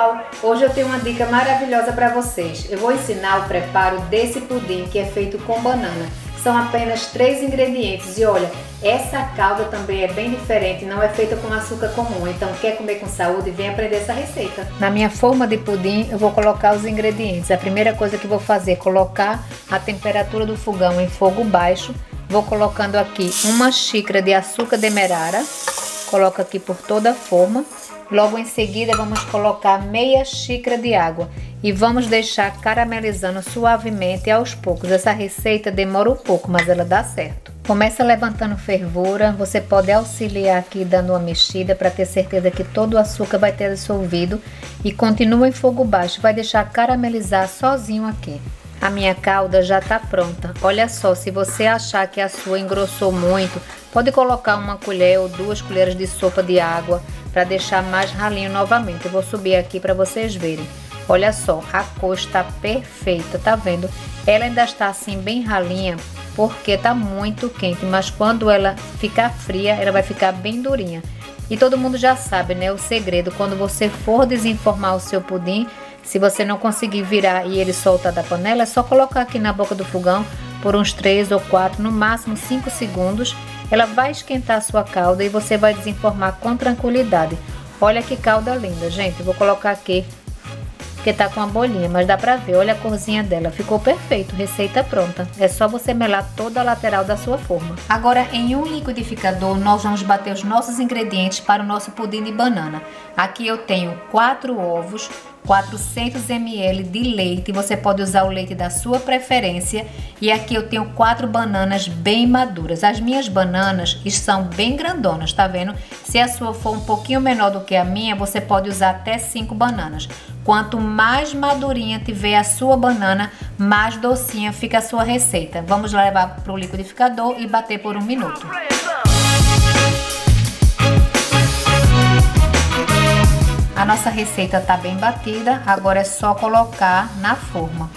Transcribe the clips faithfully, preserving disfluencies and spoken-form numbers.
pessoal, hoje eu tenho uma dica maravilhosa para vocês. Eu vou ensinar o preparo desse pudim que é feito com banana. São apenas três ingredientes e olha, essa calda também é bem diferente, não é feita com açúcar comum. Então quer comer com saúde, vem aprender essa receita. Na minha forma de pudim eu vou colocar os ingredientes. A primeira coisa que vou fazer é colocar a temperatura do fogão em fogo baixo. Vou colocando aqui uma xícara de açúcar demerara. Coloco aqui por toda a forma. Logo em seguida vamos colocar meia xícara de água e vamos deixar caramelizando suavemente aos poucos. Essa receita demora um pouco, mas ela dá certo. Começa levantando fervura, você pode auxiliar aqui dando uma mexida para ter certeza que todo o açúcar vai ter dissolvido e continua em fogo baixo, vai deixar caramelizar sozinho aqui. A minha calda já está pronta. Olha só, se você achar que a sua engrossou muito, pode colocar uma colher ou duas colheres de sopa de água para deixar mais ralinho novamente. Eu vou subir aqui para vocês verem. Olha só, a cor está perfeita, tá vendo? Ela ainda está assim bem ralinha porque tá muito quente, mas quando ela ficar fria, ela vai ficar bem durinha. E todo mundo já sabe, né? O segredo, quando você for desenformar o seu pudim, se você não conseguir virar e ele soltar da panela, é só colocar aqui na boca do fogão por uns três ou quatro, no máximo cinco segundos. Ela vai esquentar a sua calda e você vai desenformar com tranquilidade. Olha que calda linda, gente. Eu vou colocar aqui, porque tá com uma bolinha, mas dá pra ver. Olha a corzinha dela. Ficou perfeito. Receita pronta. É só você melar toda a lateral da sua forma. Agora, em um liquidificador, nós vamos bater os nossos ingredientes para o nosso pudim de banana. Aqui eu tenho quatro ovos, quatrocentos mililitros de leite, você pode usar o leite da sua preferência, e aqui eu tenho quatro bananas bem maduras. As minhas bananas são bem grandonas, tá vendo? Se a sua for um pouquinho menor do que a minha, você pode usar até cinco bananas. Quanto mais madurinha tiver a sua banana, mais docinha fica a sua receita. Vamos levar para o liquidificador e bater por um minuto. A nossa receita está bem batida, agora é só colocar na forma.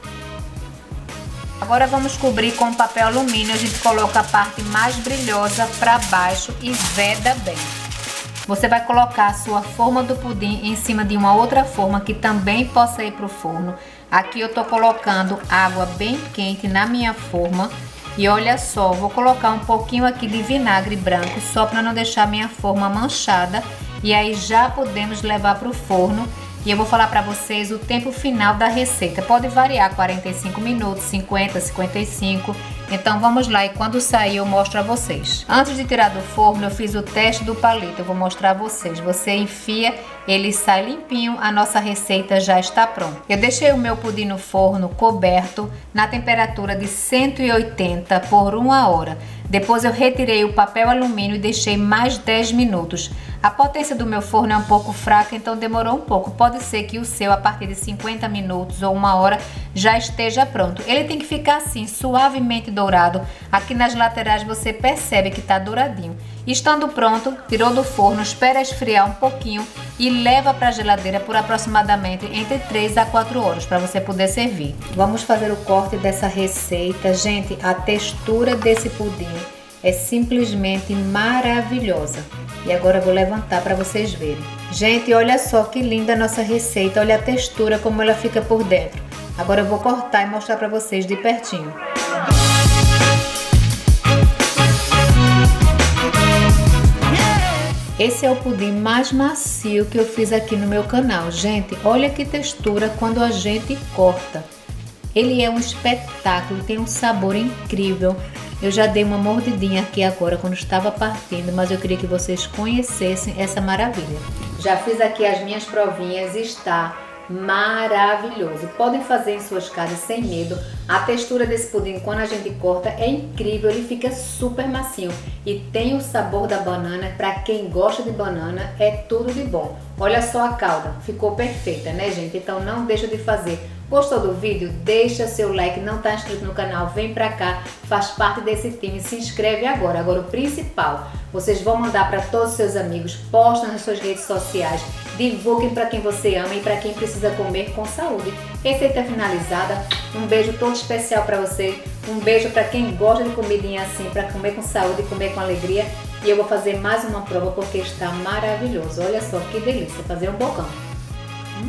Agora vamos cobrir com papel alumínio, a gente coloca a parte mais brilhosa para baixo e veda bem. Você vai colocar a sua forma do pudim em cima de uma outra forma que também possa ir para o forno. Aqui eu tô colocando água bem quente na minha forma. E olha só, vou colocar um pouquinho aqui de vinagre branco, só para não deixar minha forma manchada. E aí já podemos levar para o forno. E eu vou falar para vocês o tempo final da receita. Pode variar, quarenta e cinco minutos, cinquenta, cinquenta e cinco. Então vamos lá e quando sair eu mostro a vocês. Antes de tirar do forno eu fiz o teste do palito. Eu vou mostrar a vocês. Você enfia, ele sai limpinho. A nossa receita já está pronta. Eu deixei o meu pudim no forno coberto na temperatura de cento e oitenta por uma hora. Depois eu retirei o papel alumínio e deixei mais dez minutos. A potência do meu forno é um pouco fraca, então demorou um pouco. Pode ser que o seu, a partir de cinquenta minutos ou uma hora, já esteja pronto. Ele tem que ficar assim, suavemente dourado. Aqui nas laterais você percebe que está douradinho. Estando pronto, tirou do forno, espera esfriar um pouquinho e leva para a geladeira por aproximadamente entre três a quatro horas para você poder servir. Vamos fazer o corte dessa receita. Gente, a textura desse pudim é simplesmente maravilhosa. E agora eu vou levantar para vocês verem. Gente, olha só que linda a nossa receita. Olha a textura, como ela fica por dentro. Agora eu vou cortar e mostrar para vocês de pertinho. Esse é o pudim mais macio que eu fiz aqui no meu canal. Gente, olha que textura quando a gente corta. Ele é um espetáculo, tem um sabor incrível. Eu já dei uma mordidinha aqui agora quando estava partindo, mas eu queria que vocês conhecessem essa maravilha. Já fiz aqui as minhas provinhas e está maravilhoso. Podem fazer em suas casas sem medo. A textura desse pudim quando a gente corta é incrível, ele fica super macio e tem o sabor da banana. Para quem gosta de banana é tudo de bom. Olha só a calda, ficou perfeita, né, gente? Então não deixa de fazer. Gostou do vídeo? Deixa seu like, não está inscrito no canal, vem pra cá, faz parte desse time, se inscreve agora. Agora o principal, vocês vão mandar para todos os seus amigos, postem nas suas redes sociais, divulguem para quem você ama e para quem precisa comer com saúde. Receita finalizada, um beijo todo especial para você, um beijo para quem gosta de comidinha assim, para comer com saúde e comer com alegria. E eu vou fazer mais uma prova porque está maravilhoso. Olha só que delícia, fazer um bocão.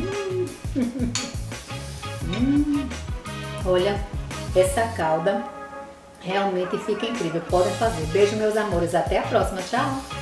hum, olha, essa calda realmente fica incrível. Podem fazer. Beijo, meus amores. Até a próxima. Tchau!